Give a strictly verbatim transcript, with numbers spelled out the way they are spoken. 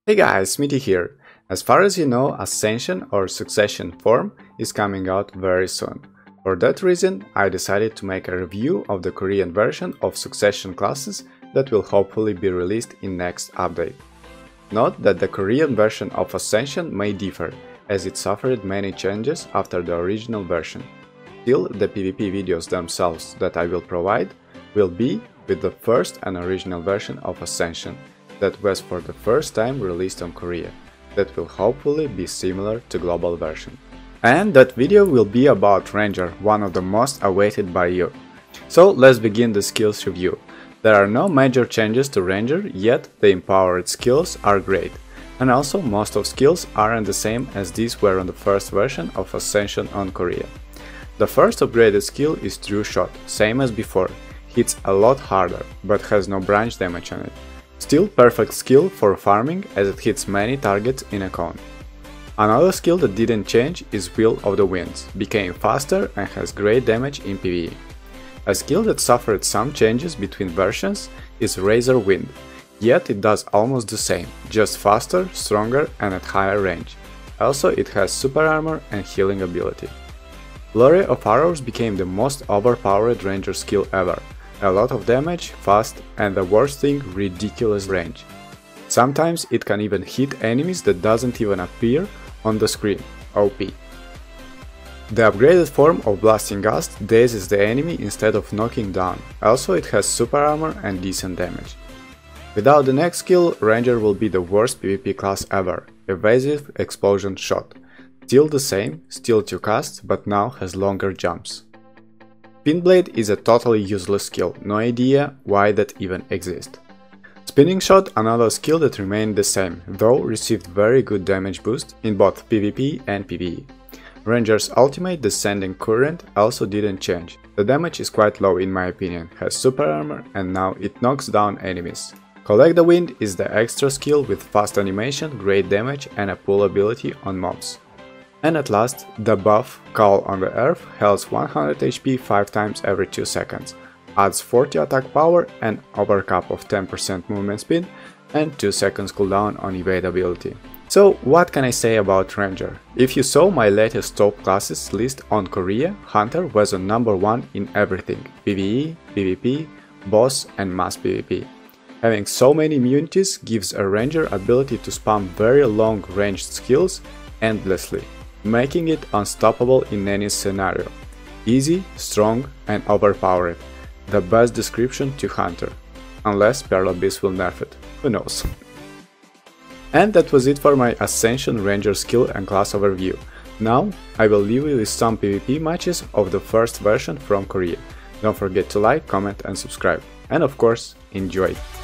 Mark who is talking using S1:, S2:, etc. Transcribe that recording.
S1: Hey guys, Smitty here. As far as you know, Ascension or Succession form is coming out very soon. For that reason, I decided to make a review of the Korean version of Succession classes that will hopefully be released in next update. Note that the Korean version of Ascension may differ, as it suffered many changes after the original version. Still, the PvP videos themselves that I will provide will be with the first and original version of Ascension, that was for the first time released on Korea, that will hopefully be similar to global version. And that video will be about Ranger, one of the most awaited by you. So let's begin the skills review. There are no major changes to Ranger, yet the empowered skills are great. And also most of skills aren't the same as these were on the first version of Ascension on Korea. The first upgraded skill is True Shot, same as before. Hits a lot harder, but has no branch damage on it. Still perfect skill for farming, as it hits many targets in a cone. Another skill that didn't change is Will of the Winds, became faster and has great damage in PvE. A skill that suffered some changes between versions is Razor Wind, yet it does almost the same, just faster, stronger and at higher range. Also it has super armor and healing ability. Flurry of Arrows became the most overpowered ranger skill ever. A lot of damage, fast, and the worst thing, ridiculous range. Sometimes it can even hit enemies that doesn't even appear on the screen, O P. The upgraded form of Blasting Gust dazes the enemy instead of knocking down, also it has super armor and decent damage. Without the next skill, Ranger will be the worst PvP class ever, Evasive Explosion Shot. Still the same, still two casts, but now has longer jumps. Spin Blade is a totally useless skill, no idea why that even exists. Spinning Shot, another skill that remained the same, though received very good damage boost in both PvP and PvE. Ranger's ultimate Descending Current also didn't change. The damage is quite low in my opinion, has super armor and now it knocks down enemies. Collect the Wind is the extra skill with fast animation, great damage and a pull ability on mobs. And at last, the buff Call on the Earth heals one hundred H P five times every two seconds, adds forty attack power and overcap of ten percent movement speed and two seconds cooldown on evade ability. So what can I say about Ranger? If you saw my latest top classes list on Korea, Hunter was on number one in everything, PvE, PvP, boss and mass PvP. Having so many immunities gives a Ranger ability to spam very long ranged skills endlessly, making it unstoppable in any scenario. Easy, strong and overpowered. The best description to Hunter. Unless Pearl Abyss will nerf it. Who knows? And that was it for my Ascension Ranger skill and class overview. Now I will leave you with some PvP matches of the first version from Korea. Don't forget to like, comment and subscribe. And of course, enjoy!